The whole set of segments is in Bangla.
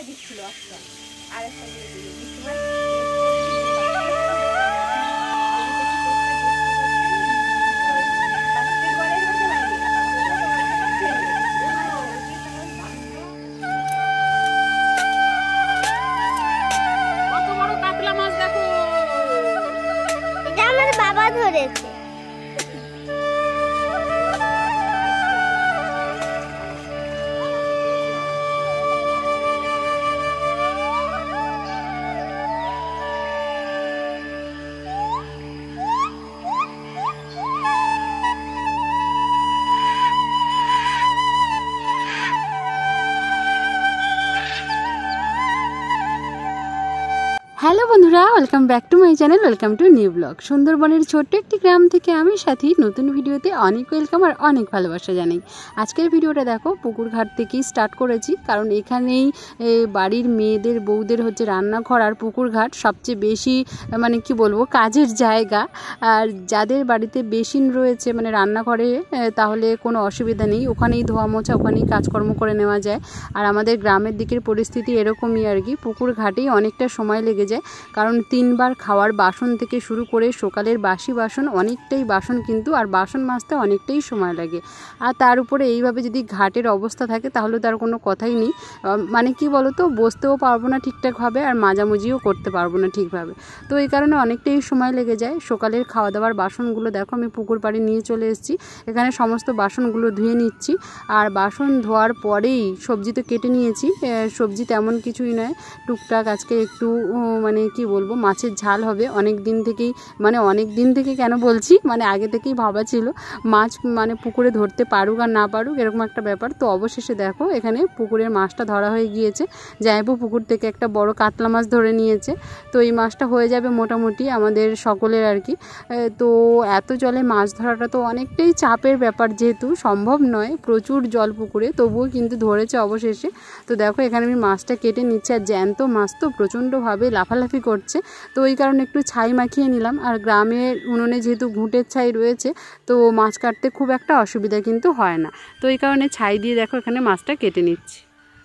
দিচ্ছিল একটা আর একটা দিয়ে দিল কত বড় কাতলা মাছ দেখো, এটা আমার বাবা ধরেছে। হ্যালো বন্ধুরা, welcome back to my channel, welcome to new blog. সুন্দরবনের ছোট্ট একটি গ্রাম থেকে আমি সাথী নতুন ভিডিওতে অনেক ওয়েলকাম আর অনেক ভালোবাসা জানাই। আজকের ভিডিওটা দেখো পুকুর ঘাট থেকেই স্টার্ট করেছি, কারণ এখানেই বাড়ির মেয়েদের বউদের হচ্ছে রান্নাঘর আর পুকুর ঘাট সবচেয়ে বেশি মানে কি বলবো কাজের জায়গা। আর যাদের বাড়িতে বেসিন রয়েছে মানে রান্নাঘরে, তাহলে কোনো অসুবিধা নেই, ওখানেই ধোয়া মোছা ওখানেই কাজকর্ম করে নেওয়া যায়। আর আমাদের গ্রামের দিকের পরিস্থিতি এরকমই আর কি, পুকুর ঘাটেই অনেকটা সময় লেগে যায়, কারণ 3 বার খাওয়ার বাসন থেকে শুরু করে সকালের বাসি বাসন অনেকটাই বাসন কিন্তু, আর বাসন মাজতে অনেকটাই সময় লাগে। আর তার উপরে এইভাবে যদি ঘাটের অবস্থা থাকে তাহলে তার কোনো কথাই নেই, মানে কি বলো তো, বসতেও পারবো না ঠিকঠাকভাবে আর মাজামুজিও করতে পারবো না ঠিকভাবে। তো এই কারণে অনেকটাই সময় লেগে যায়। সকালের খাওয়া দাওয়ার বাসনগুলো দেখো আমি পুকুর পাড়ে নিয়ে চলে এসেছি, এখানে সমস্ত বাসনগুলো ধুয়ে নিচ্ছি। আর বাসন ধোয়ার পরেই সবজি তো কেটে নিয়েছি, সবজি তেমন কিছুই নয়, টুকটাক আজকে একটু মানে কি বলবো মাছের ঝাল হবে। অনেক দিন থেকে কেন বলছি, মানে আগে থেকেই ভাবা ছিল মাছ মানে পুকুরে ধরতে পারুক আর না পারুক এরকম একটা ব্যাপার। তো অবশেষে দেখো এখানে পুকুরের মাছটা ধরা হয়ে গিয়েছে, জামাইবাবু পুকুর থেকে একটা বড় কাতলা মাছ ধরে নিয়েছে। তো এই মাছটা হয়ে যাবে মোটামুটি আমাদের সকলের আর কি। তো এত জলে মাছ ধরাটা তো অনেকটাই চাপের ব্যাপার, যেহেতু সম্ভব নয়, প্রচুর জল পুকুরে, তবুও কিন্তু ধরেছে অবশেষে। তো দেখো এখানে আমি মাছটা কেটে নিচ্ছি, আর জ্যান্ত মাছ তো প্রচণ্ডভাবে লাফালাফি করছে, তো ওই কারণে একটু ছাই মাখিয়ে নিলাম। আর গ্রামের উনুনে যেহেতু ঘুঁটের ছাই রয়েছে, তো মাছ কাটতে খুব একটা অসুবিধা কিন্তু হয় না, তো এই কারণে ছাই দিয়ে দেখো এখানে মাছটা কেটে নিচ্ছি।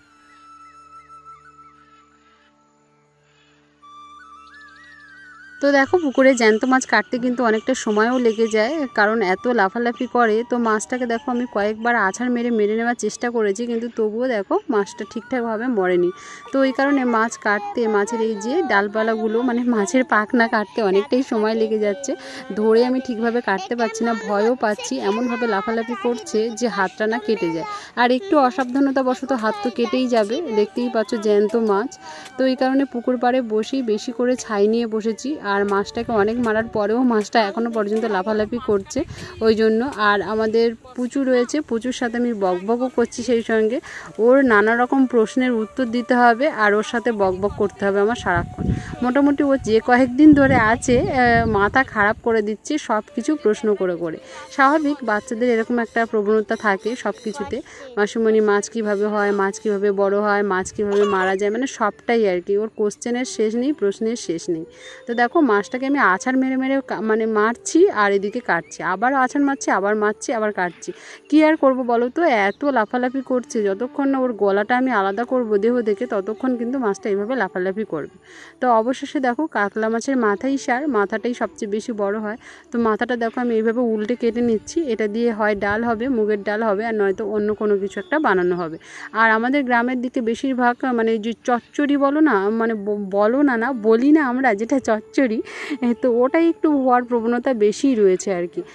তো দেখো পুকুরে জ্যান্ত মাছ কাটতে কিন্তু অনেকটা সময়ও লেগে যায়, কারণ এত লাফালাফি করে। তো মাছটাকে দেখো আমি কয়েকবার আছাড় মেরে নেওয়ার চেষ্টা করেছি, কিন্তু তবুও দেখো মাছটা ঠিকঠাকভাবে মরেনি। তো ওই কারণে মাছ কাটতে, মাছের এই যে ডালপালাগুলো মানে মাছের পাখনা কাটতে অনেকটাই সময় লেগে যাচ্ছে, ধরে আমি ঠিকভাবে কাটতে পারছি না, ভয়ও পাচ্ছি, এমনভাবে লাফালাফি করছে যে হাতটা না কেটে যায়। আর একটু অসাবধানতাবশত হাত তো কেটেই যাবে, দেখতেই পাচ্ছ জ্যান্ত মাছ। তো এই কারণে পুকুর পাড়ে বসেই বেশি করে ছাই নিয়ে বসেছি, আর মাছটাকে অনেক মারার পরেও মাছটা এখনও পর্যন্ত লাফালাফি করছে ওই জন্য। আর আমাদের পুচু রয়েছে, পুচুর সাথে আমি বকবকও করছি, সেই সঙ্গে ওর নানা রকম প্রশ্নের উত্তর দিতে হবে, আর ওর সাথে বকবক করতে হবে আমার সারাক্ষণ। মোটামুটি ও যে কয়েকদিন ধরে আছে মাথা খারাপ করে দিচ্ছে সব কিছু প্রশ্ন করে করে। স্বাভাবিক, বাচ্চাদের এরকম একটা প্রবণতা থাকে সব কিছুতে, মাসুমণি মাছ কীভাবে হয়, মাছ কীভাবে বড় হয়, মাছ কীভাবে মারা যায়, মানে সবটাই আর কি, ওর কোশ্চেনের শেষ নেই, প্রশ্নের শেষ নেই। তো দেখো মাছটাকে আমি আছাড় মেরে মানে মারছি, আর এদিকে কাটছি, আবার আছাড় মারছি, আবার মারছি, আবার কাটছি। কী আর করবো বলো তো, এত লাফালাফি করছে, যতক্ষণ না ওর গলাটা আমি আলাদা করবো দেহ থেকে ততক্ষণ কিন্তু মাছটা এইভাবে লাফালাফি করবে। তো অবশেষে দেখো কাতলা মাছের মাথাই সার, মাথাটাই সবচেয়ে বেশি বড় হয়। তো মাথাটা দেখো আমি এইভাবে উল্টে কেটে নিচ্ছি, এটা দিয়ে হয় ডাল হবে, মুগের ডাল হবে, আর নয়তো অন্য কোনো কিছু একটা বানানো হবে। আর আমাদের গ্রামের দিকে বেশিরভাগ মানে যে চচ্চড়ি বলো না, মানে বলি না আমরা যেটা চচ্চড়ি, তো ওটাই একটু হওয়ার প্রবণতা বেশি রয়েছে আর কি।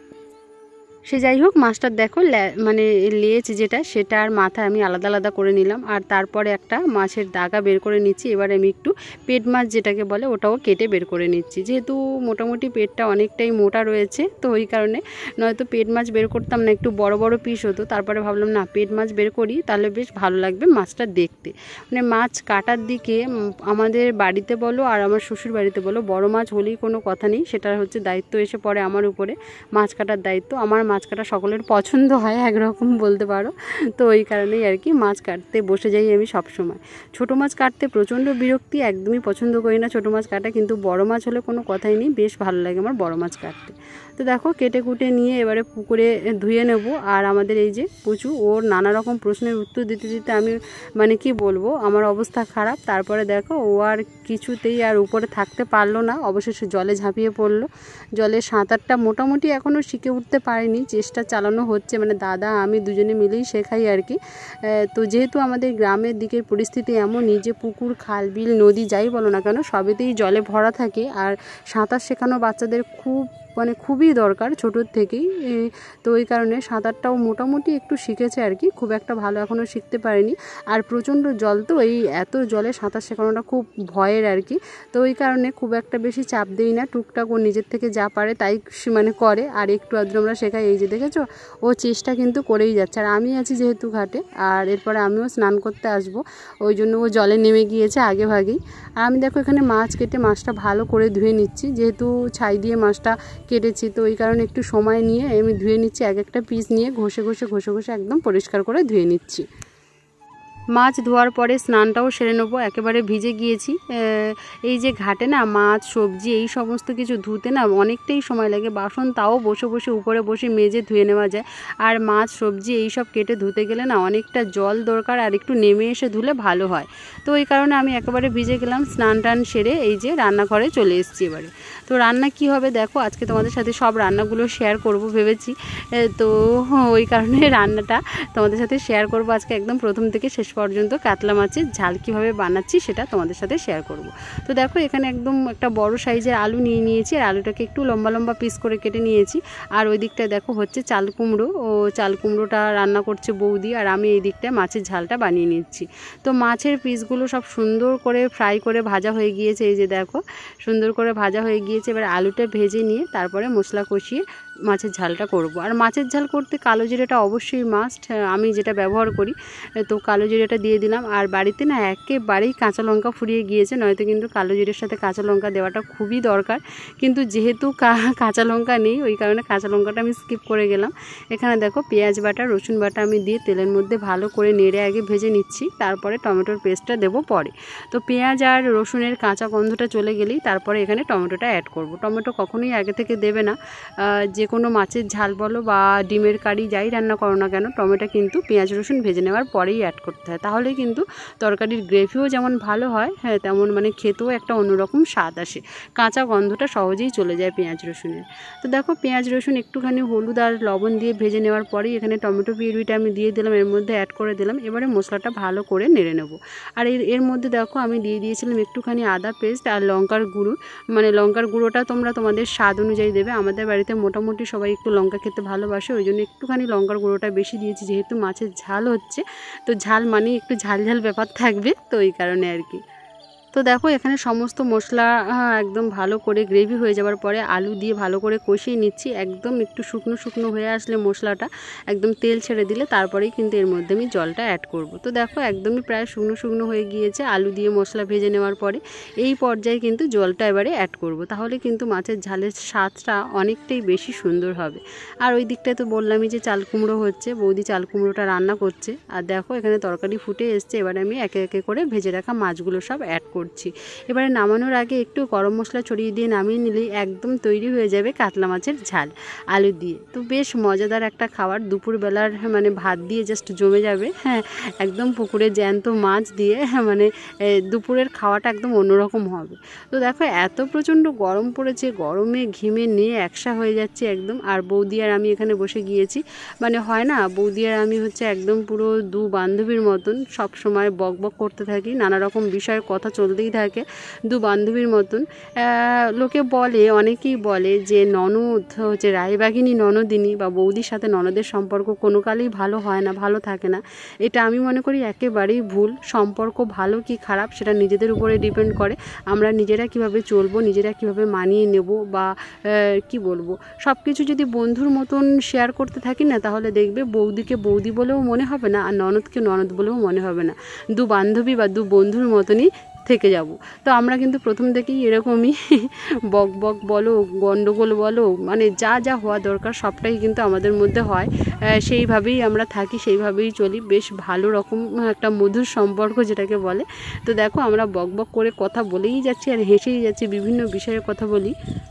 সে যাই হোক, মাছটার দেখো মানে লেজ যেটা, সেটা আর মাথা আমি আলাদা আলাদা করে নিলাম, আর তারপরে একটা মাছের দাগা বের করে নিচ্ছি। এবার আমি একটু পেট মাছ যেটাকে বলে ওটাও কেটে বের করে নিচ্ছি, যেহেতু মোটামুটি পেটটা অনেকটাই মোটা রয়েছে, তো ওই কারণে, নয়তো পেট মাছ বের করতাম না, একটু বড় বড় পিস হতো। তারপরে ভাবলাম না, পেট মাছ বের করি, তাহলে বেশ ভালো লাগবে মাছটা দেখতে। মানে মাছ কাটার দিকে আমাদের বাড়িতে বলো আর আমার শ্বশুর বাড়িতে বলো, বড় মাছ হলেই কোনো কথা নেই, সেটা হচ্ছে দায়িত্ব এসে পড়ে আমার উপরে, মাছ কাটার দায়িত্ব। আমার মাছ কাটা সকলের পছন্দ হয় একরকম বলতে পারো। তো ওই কারণেই আর কি মাছ কাটতে বসে যাই আমি সব সময়। ছোটো মাছ কাটতে প্রচণ্ড বিরক্তি, একদমই পছন্দ করি না ছোটো মাছ কাটা, কিন্তু বড় মাছ হলে কোনো কথাই নেই, বেশ ভালো লাগে আমার বড় মাছ কাটতে। তো দেখো কেটে কুটে নিয়ে এবারে পুকুরে ধুয়ে নেব। আর আমাদের এই যে পুচু, ওর নানা রকম প্রশ্নের উত্তর দিতে দিতে আমি মানে কি বলবো, আমার অবস্থা খারাপ। তারপরে দেখো ও আর কিছুতেই আর উপরে থাকতে পারলো না, অবশেষে জলে ঝাঁপিয়ে পড়লো। জলে সাঁতারটা মোটামুটি এখনও শিখে উঠতে পারিনি, চেষ্টা চালানো হচ্ছে, মানে দাদা আমি দুজনে মিলেই শেখাই আর কি। তো যেহেতু আমাদের গ্রামের দিকের পরিস্থিতি এমনই যে পুকুর, খাল, বিল, নদী যাই বলো না কেন সবেতেই জলে ভরা থাকে, আর সাঁতার শেখানো বাচ্চাদের খুবই দরকার ছোটোর থেকেই। তো ওই কারণে সাঁতারটাও মোটামুটি একটু শিখেছে আর কি, খুব একটা ভালো এখনও শিখতে পারিনি। আর প্রচণ্ড জল, তো এই এত জলে সাঁতার শেখানোটা খুব ভয়ের আর কি। তো ওই কারণে খুব একটা বেশি চাপ দেই না, টুকটাক ও নিজের থেকে যা পারে তাই মানে করে, আর একটু আধটু আমরা শেখাই। এই যে দেখেছো ও চেষ্টা কিন্তু করেই যাচ্ছে, আর আমি আছি যেহেতু ঘাটে, আর এরপরে আমিও স্নান করতে আসবো, ওই জন্য ও জলে নেমে গিয়েছে আগে ভাগেই। আর আমি দেখো এখানে মাছ কেটে মাছটা ভালো করে ধুয়ে নিচ্ছি, যেহেতু ছাই দিয়ে মাছটা কেটেছি, তো ওই কারণে একটু সময় নিয়ে আমি ধুয়ে নিচ্ছি, এক একটা পিস নিয়ে ঘষে একদম পরিষ্কার করে ধুয়ে নিচ্ছি। মাছ ধোয়ার পরে স্নানটাও সেরে নেবো, একেবারে ভিজে গিয়েছি। এই যে ঘাটে না মাছ, সবজি এই সমস্ত কিছু ধুতে না অনেকটাই সময় লাগে, বাসন তাও বসে বসে উপরে বসে মেজে ধুয়ে নেওয়া যায়, আর মাছ সবজি এই সব কেটে ধুতে গেলে না অনেকটা জল দরকার, আর একটু নেমে এসে ধুলে ভালো হয়। তো ওই কারণে আমি একেবারে ভিজে গেলাম, স্নান টান সেরে এই যে রান্নাঘরে চলে এসেছি এবারে। তো রান্না কি হবে দেখো, আজকে তোমাদের সাথে সব রান্নাগুলো শেয়ার করব ভেবেছি। তো ওই কারণে রান্নাটা তোমাদের সাথে শেয়ার করব আজকে একদম প্রথম থেকে শেষ পর্যন্ত। কাতলা মাছের ঝাল কীভাবে বানাচ্ছি সেটা তোমাদের সাথে শেয়ার করব। তো দেখো এখানে একদম একটা বড় সাইজের আলু নিয়ে নিয়েছি, আর আলুটাকে একটু লম্বা লম্বা পিস করে কেটে নিয়েছি। আর ওই দিকটায় দেখো হচ্ছে চাল কুমড়ো, ও চাল কুমড়োটা রান্না করছে বৌদি, আর আমি এই দিকটায় মাছের ঝালটা বানিয়ে নিচ্ছি। তো মাছের পিসগুলো সব সুন্দর করে ফ্রাই করে ভাজা হয়ে গিয়েছে, এই যে দেখো সুন্দর করে ভাজা হয়ে গিয়েছে। এবার আলুটা ভেজে নিয়ে তারপরে মশলা কষিয়ে মাছের ঝালটা করব। আর মাছের ঝাল করতে কালো জিরেটা অবশ্যই মাস্ট, আমি যেটা ব্যবহার করি। তো কালো জিরেটা দিয়ে দিলাম, আর বাড়িতে না একেবারেই কাঁচা লঙ্কা ফুরিয়ে গিয়েছে, নয়তো কিন্তু কালো জিরের সাথে কাঁচা লঙ্কা দেওয়াটা খুবই দরকার, কিন্তু যেহেতু কাঁচা লঙ্কা নেই ওই কারণে কাঁচা লঙ্কাটা আমি স্কিপ করে গেলাম। এখানে দেখো পেঁয়াজ বাটা, রসুন বাটা আমি দিয়ে তেলের মধ্যে ভালো করে নেড়ে আগে ভেজে নিচ্ছি, তারপরে টমেটোর পেস্টটা দেবো পরে। তো পেঁয়াজ আর রসুনের কাঁচা গন্ধটা চলে গেলেই তারপরে এখানে টমেটোটা অ্যাড করব। টমেটো কখনোই আগে থেকে দেবে না, যে কোনো মাছের ঝাল বলো বা ডিমের কারি যাই রান্না করো না কেন টমেটো কিন্তু পেঁয়াজ রসুন ভেজে নেওয়ার পরেই অ্যাড করতে হয়, তাহলে কিন্তু তরকারির গ্রেভিও যেমন ভালো হয়, হ্যাঁ তেমন মানে খেতেও একটা অন্যরকম স্বাদ আসে, কাঁচা গন্ধটা সহজেই চলে যায় পেঁয়াজ রসুনের। তো দেখো পেঁয়াজ রসুন একটুখানি হলুদ আর লবণ দিয়ে ভেজে নেওয়ার পরেই এখানে টমেটো পিউরিটা আমি দিয়ে দিলাম, এর মধ্যে অ্যাড করে দিলাম। এবারে মশলাটা ভালো করে নেড়ে নেব। আর এর মধ্যে দেখো আমি দিয়ে দিয়েছিলাম একটুখানি আদা পেস্ট আর লঙ্কার গুঁড়ো, মানে লঙ্কার গুঁড়োটা তোমরা তোমাদের স্বাদ অনুযায়ী দেবে। আমাদের বাড়িতে মোটামুটি সবাই একটু লঙ্কা খেতে ভালোবাসে, ওই জন্য একটুখানি লঙ্কার গুঁড়োটা বেশি দিয়েছি, যেহেতু মাছের ঝাল হচ্ছে, তো ঝাল মানে একটু ঝাল ঝাল ব্যাপার থাকবে, তো ওই কারণে আর কি। তো দেখো এখানে সমস্ত মশলা একদম ভালো করে গ্রেভি হয়ে যাওয়ার পরে আলু দিয়ে ভালো করে কষিয়ে নিচ্ছি, একদম একটু শুকনো শুকনো হয়ে আসলে মশলাটা একদম তেল ছেড়ে দিলে তারপরেই কিন্তু এর মধ্যে আমি জলটা অ্যাড করব। তো দেখো একদমই প্রায় শুকনো শুকনো হয়ে গিয়েছে আলু দিয়ে মশলা ভেজে নেওয়ার পরে, এই পর্যায়ে কিন্তু জলটা এবারে অ্যাড করব, তাহলে কিন্তু মাছের ঝালের স্বাদটা অনেকটাই বেশি সুন্দর হবে। আর ওই দিকটায় তো বললামই যে চাল কুমড়ো হচ্ছে, বৌদি চাল কুমড়োটা রান্না করছে। আর দেখো এখানে তরকারি ফুটে এসছে, এবারে আমি একে একে করে ভেজে রাখা মাছগুলো সব অ্যাড করছি। এবারে নামানোর আগে একটু গরম মশলা ছড়িয়ে দিয়ে নামিয়ে নিলেই একদম তৈরি হয়ে যাবে কাতলা মাছের ঝাল আলু দিয়ে। তো বেশ মজাদার একটা খাবার, দুপুরবেলার মানে ভাত দিয়ে জাস্ট জমে যাবে। হ্যাঁ একদম পুকুরে জ্যান্ত মাছ দিয়ে মানে দুপুরের খাওয়াটা একদম অন্যরকম হবে। তো দেখো এত প্রচণ্ড গরম পড়েছে, গরমে ঘিমে নিয়ে একসা হয়ে যাচ্ছে একদম। আর বৌদি আর আমি এখানে বসে গিয়েছি, মানে হয় না বৌদি আর আমি হচ্ছে একদম পুরো দু বান্ধবীর মতন, সব সময় বক বক করতে থাকি, নানা রকম বিষয়ের কথা চলতেই থাকে দু বান্ধবীর মতন। লোকে বলে, অনেকেই বলে যে ননদ হচ্ছে রায়বাগিনী ননদিনী বা বৌদির সাথে ননদের সম্পর্ক কোনো কালেই ভালো হয় না, ভালো থাকে না। এটা আমি মনে করি একেবারেই ভুল। সম্পর্ক ভালো কি খারাপ সেটা নিজেদের উপরে ডিপেন্ড করে, আমরা নিজেরা কিভাবে চলবো, নিজেরা কিভাবে মানিয়ে নেব, বা কি বলবো, সব কিছু যদি বন্ধুর মতন শেয়ার করতে থাকি না, তাহলে দেখবে বৌদিকে বৌদি বলেও মনে হবে না, আর ননদকে ননদ বলেও মনে হবে না, দু বান্ধবী বা দু বন্ধুর মতনই থেকে যাব। তো আমরা কিন্তু প্রথম থেকেই এরকমই বক বক বলো, গণ্ডগোল বলো, মানে যা যা হওয়া দরকার সবটাই কিন্তু আমাদের মধ্যে হয়। সেইভাবেই আমরা থাকি, সেইভাবেই চলি, বেশ ভালো রকম একটা মধুর সম্পর্ক যেটাকে বলে। তো দেখো আমরা বক বক করে কথা বলেই যাচ্ছি আর হেসেই যাচ্ছি, বিভিন্ন বিষয়ে কথা বলি।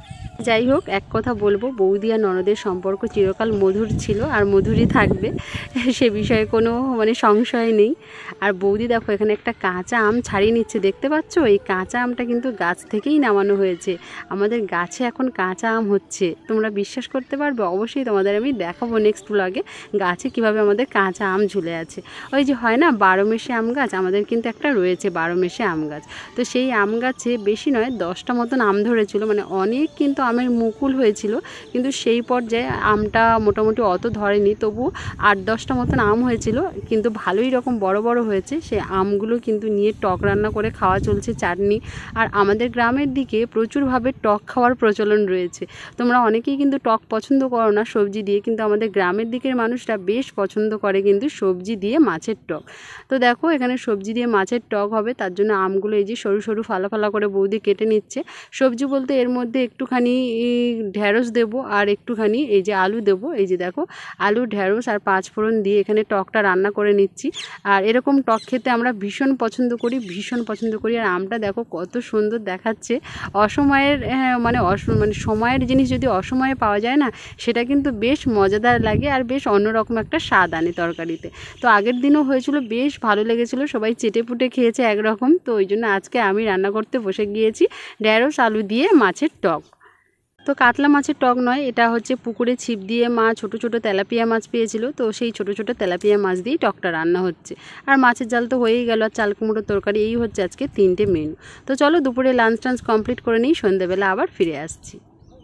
যাই হোক, এক কথা বলবো, বৌদি আর ননদের সম্পর্ক চিরকাল মধুর ছিল আর মধুরই থাকবে, সে বিষয়ে কোনো মানে সংশয় নেই। আর বৌদি দেখো এখানে একটা কাঁচা আম ছাড়িয়ে নিচ্ছে, দেখতে পাচ্ছ? এই কাঁচা আমটা কিন্তু গাছ থেকেই নামানো হয়েছে, আমাদের গাছে এখন কাঁচা আম হচ্ছে। তোমরা বিশ্বাস করতে পারবে? অবশ্যই তোমাদের আমি দেখাবো নেক্সট ব্লগে গাছে কিভাবে আমাদের কাঁচা আম ঝুলে আছে। ওই যে হয় না 12 মেশে আম গাছ, আমাদের কিন্তু একটা রয়েছে 12 মেশে আম গাছ। তো সেই আম গাছে বেশি নয় 10টা মতন আম ধরেছিল, মানে অনেক কিন্তু আমের মুকুল হয়েছিল, কিন্তু সেই পর্যায়ে আমটা মোটামুটি অত ধরেনি, তবু 8-10টা মতন আম হয়েছিল, কিন্তু ভালোই রকম বড় বড় হয়েছে। সেই আমগুলো কিন্তু নিয়ে টক রান্না করে খাওয়া চলছে, চাটনি। আর আমাদের গ্রামের দিকে প্রচুরভাবে টক খাওয়ার প্রচলন রয়েছে। তোমরা অনেকেই কিন্তু টক পছন্দ করো না সবজি দিয়ে, কিন্তু আমাদের গ্রামের দিকের মানুষরা বেশ পছন্দ করে কিন্তু সবজি দিয়ে মাছের টক। তো দেখো এখানে সবজি দিয়ে মাছের টক হবে, তার জন্য আমগুলো এই যে সরু সরু ফালা ফালা করে বৌদি কেটে নিচ্ছে। সবজি বলতে এর মধ্যে একটুখানি ঢ্যাঁড়স দেবো আর একটুখানি এই যে আলু দেবো। এই যে দেখো আলু, ঢ্যাঁড়স আর 5 ফোড়ন দিয়ে এখানে টকটা রান্না করে নিচ্ছি। আর এরকম টক খেতে আমরা ভীষণ পছন্দ করি, ভীষণ পছন্দ করি। আর আমটা দেখো কত সুন্দর দেখাচ্ছে। অসময়ের মানে সময়ের জিনিস যদি অসময়ে পাওয়া যায় না, সেটা কিন্তু বেশ মজাদার লাগে আর বেশ অন্যরকম একটা স্বাদ আনে তরকারিতে। তো আগের দিনও হয়েছিল, বেশ ভালো লেগেছিলো, সবাই চেটে পুটে খেয়েছে একরকম। তো ওই জন্য আজকে আমি রান্না করতে বসে গিয়েছি ঢ্যাঁড়স আলু দিয়ে মাছের টক। তো কাতলা মাছের টক নয়, এটা হচ্ছে পুকুরে ছিপ দিয়ে মা ছোট ছোট তেলাপিয়া মাছ পেয়েছিল, তো সেই ছোট ছোট তেলাপিয়া মাছ দিয়েই টকটা রান্না হচ্ছে। আর মাছের জাল তো হয়েই গেল, আর চাল কুমড়োর তরকারি, এই হচ্ছে আজকে 3টে মেনু। তো চলো দুপুরে লাঞ্চ টাঞ্চ কমপ্লিট করে নিই, সন্ধ্যেবেলা আবার ফিরে আসছি।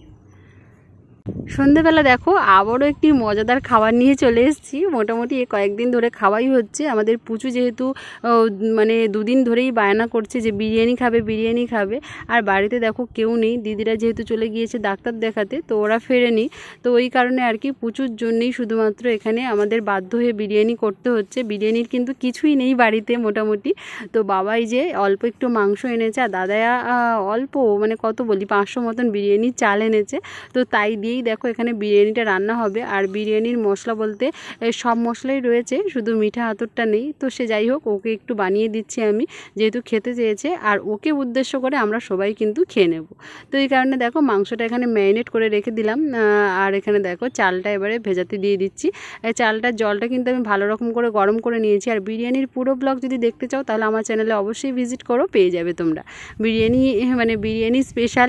সন্ধেবেলা দেখো আবারও একটি মজাদার খাবার নিয়ে চলে এসেছি। মোটামুটি কয়েকদিন ধরে খাওয়াই হচ্ছে। আমাদের পুচু যেহেতু মানে 2 দিন ধরেই বায়না করছে যে বিরিয়ানি খাবে, বিরিয়ানি খাবে। আর বাড়িতে দেখো কেউ নেই, দিদিরা যেহেতু চলে গিয়েছে ডাক্তার দেখাতে, তো ওরা ফেরেনি। তো ওই কারণে আর কি পুচুর জন্যেই শুধুমাত্র এখানে আমাদের বাধ্য হয়ে বিরিয়ানি করতে হচ্ছে। বিরিয়ানির কিন্তু কিছুই নেই বাড়িতে মোটামুটি। তো বাবাই যে অল্প একটু মাংস এনেছে, আর দাদায়া অল্প মানে কত বলি 500 মতন বিরিয়ানির চাল এনেছে। তো তাই দিয়েই দেখো এখানে বিরিয়ানিটা রান্না হবে। আর বিরিয়ানির মশলা বলতে সব মশলাই রয়েছে, শুধু মিঠা আতরটা নেই। তো সে যাই হোক, ওকে একটু বানিয়ে দিচ্ছি আমি, যেহেতু খেতে চেয়েছে, আর ওকে উদ্দেশ্য করে আমরা সবাই কিন্তু খেয়ে নেব। তো এই কারণে দেখো মাংসটা এখানে ম্যারিনেট করে রেখে দিলাম। আর এখানে দেখো চালটা এবারে ভেজাতে দিয়ে দিচ্ছি। চালটার জলটা কিন্তু আমি ভালো রকম করে গরম করে নিয়েছি। আর বিরিয়ানির পুরো ব্লগ যদি দেখতে চাও তাহলে আমার চ্যানেলে অবশ্যই ভিজিট করো, পেয়ে যাবে তোমরা। বিরিয়ানি স্পেশাল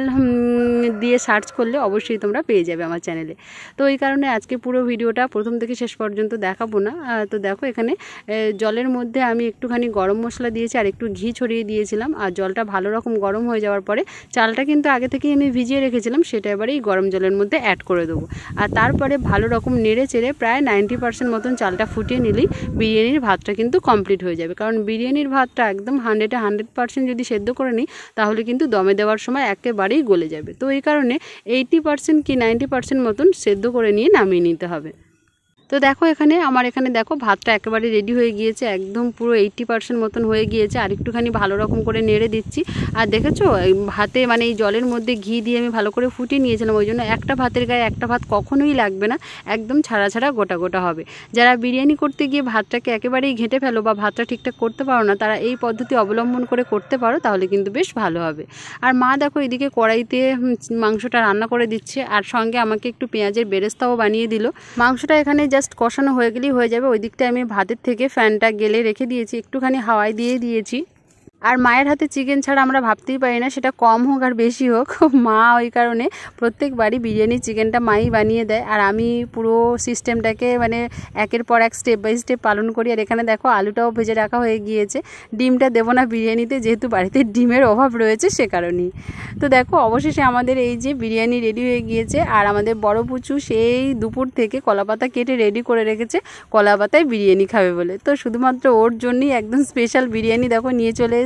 দিয়ে সার্চ করলে অবশ্যই তোমরা পেয়ে যাবে আমার চ্যানেলে। তো এই কারণে আজকে পুরো ভিডিওটা প্রথম থেকে শেষ পর্যন্ত দেখাবো না। তো দেখো এখানে জলের মধ্যে আমি একটুখানি গরম মশলা দিয়েছি আর একটু ঘি ছড়িয়ে দিয়েছিলাম। আর জলটা ভালো রকম গরম হয়ে যাওয়ার পরে চালটা কিন্তু আগে থেকেই আমি ভিজিয়ে রেখেছিলাম, সেটা এবারে এই গরম জলের মধ্যে অ্যাড করে দেবো। আর তারপরে ভালো রকম নেড়ে চেড়ে প্রায় 90% মতন চালটা ফুটিয়ে নিলেই বিরিয়ানির ভাতটা কিন্তু কমপ্লিট হয়ে যাবে। কারণ বিরিয়ানির ভাতটা একদম 100% যদি সেদ্ধ করে নিই তাহলে কিন্তু দমে দেওয়ার সময় একেবারেই গলে যাবে। তো এই কারণে 80% কি 90% মতন সেদ্ধ করে নিয়ে নামিয়ে নিতে হবে। তো দেখো এখানে দেখো ভাতটা একেবারে রেডি হয়ে গিয়েছে, একদম পুরো 80% মতন হয়ে গিয়েছে। আর একটুখানি ভালো রকম করে নেড়ে দিচ্ছি। আর দেখেছো ভাতে মানে এই জলের মধ্যে ঘি দিয়ে আমি ভালো করে ফুটিয়ে নিয়েছিলাম, ওই জন্য একটা ভাতের গায়ে একটা ভাত কখনোই লাগবে না, একদম ছাড়া ছাড়া গোটা গোটা হবে। যারা বিরিয়ানি করতে গিয়ে ভাতটাকে একেবারেই ঘেঁটে ফেলো বা ভাতটা ঠিকঠাক করতে পারো না, তারা এই পদ্ধতি অবলম্বন করে করতে পারো, তাহলে কিন্তু বেশ ভালো হবে। আর মা দেখো এদিকে কড়াইতে মাংসটা রান্না করে দিচ্ছে, আর সঙ্গে আমাকে একটু পেঁয়াজের বেরেস্তাও বানিয়ে দিল। মাংসটা এখানে জাস্ট কষানো হয়ে গেলেই হয়ে যাবে। ওই দিকটা আমি ভাতের থেকে ফ্যানটা গেলে রেখে দিয়েছি, একটুখানি হাওয়ায় দিয়ে দিয়েছি। আর মায়ের হাতে চিকেন ছাড়া আমরা ভাবতেই পারি না, সেটা কম হোক আর বেশি হোক, মা ওই কারণে প্রত্যেকবারই বিরিয়ানির চিকেনটা মাই বানিয়ে দেয়। আর আমি পুরো সিস্টেমটাকে মানে একের পর এক স্টেপ বাই স্টেপ পালন করি। আর এখানে দেখো আলুটাও ভেজে রাখা হয়ে গিয়েছে। ডিমটা দেবো না বিরিয়ানিতে, যেহেতু বাড়িতে ডিমের অভাব রয়েছে সে কারণেই। তো দেখো অবশেষে আমাদের এই যে বিরিয়ানি রেডি হয়ে গিয়েছে। আর আমাদের বড় পুচু সেই দুপুর থেকে কলাপাতা কেটে রেডি করে রেখেছে, কলাপাতায় বিরিয়ানি খাবে বলে। তো শুধুমাত্র ওর জন্যই একদম স্পেশাল বিরিয়ানি দেখো নিয়ে চলে এসেছি।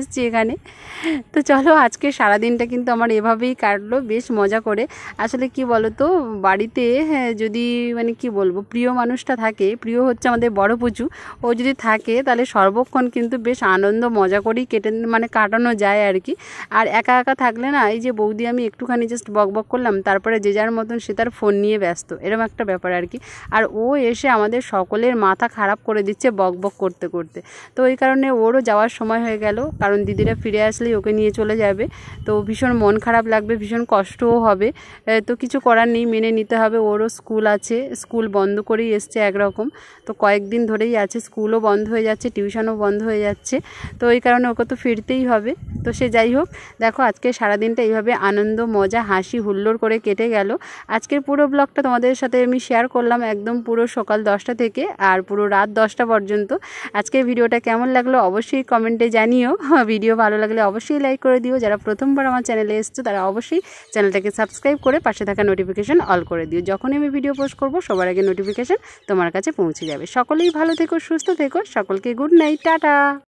এসেছি এখানে। তো চলো আজকে সারাদিনটা কিন্তু আমার এভাবেই কাটলো বেশ মজা করে। আসলে কি বলো তো, বাড়িতে যদি মানে কি বলবো প্রিয় মানুষটা থাকে, প্রিয় হচ্ছে আমাদের বড় পুচু, ও যদি থাকে তাহলে সর্বক্ষণ কিন্তু বেশ আনন্দ মজা করেই মানে কাটানো যায় আর কি। আর একা একা থাকলে না, এই যে বৌদি আমি একটুখানি জাস্ট বক বক করলাম, তারপরে যে যার মতন সে তার ফোন নিয়ে ব্যস্ত, এরকম একটা ব্যাপার আর কি। আর ও এসে আমাদের সকলের মাথা খারাপ করে দিচ্ছে বক বক করতে করতে। তো এই কারণে ওরও যাওয়ার সময় হয়ে গেল, কারণ দিদিরা ফিরে আসলেই ওকে নিয়ে চলে যাবে। তো ভীষণ মন খারাপ লাগবে, ভীষণ কষ্টও হবে। তো কিছু করার নেই, মেনে নিতে হবে। ওরও স্কুল আছে, স্কুল বন্ধ করেই এসছে একরকম। তো কয়েকদিন ধরেই আছে, স্কুলও বন্ধ হয়ে যাচ্ছে, টিউশনও বন্ধ হয়ে যাচ্ছে। তো এই কারণে ওকে তো ফিরতেই হবে। তো সে যাই হোক, দেখো আজকে সারাদিনটা এইভাবে আনন্দ মজা হাসি হুল্লোড় করে কেটে গেল। আজকের পুরো ব্লগটা তোমাদের সাথে আমি শেয়ার করলাম, একদম পুরো সকাল 10টা থেকে আর পুরো রাত 10টা পর্যন্ত। আজকের ভিডিওটা কেমন লাগলো অবশ্যই কমেন্টে জানিও। ভিডিও ভালো লাগলে অবশ্যই লাইক করে দিও। যারা প্রথমবার আমার চ্যানেলে এসছো তারা অবশ্যই চ্যানেলটাকে সাবস্ক্রাইব করে পাশে থাকা নোটিফিকেশন অল করে দিও। যখনই আমি ভিডিও পোস্ট করব সবার আগে নোটিফিকেশন তোমার কাছে পৌঁছে যাবে। সকলেই ভালো থেকো, সুস্থ থেকো, সকলকে গুড নাইট, টাটা।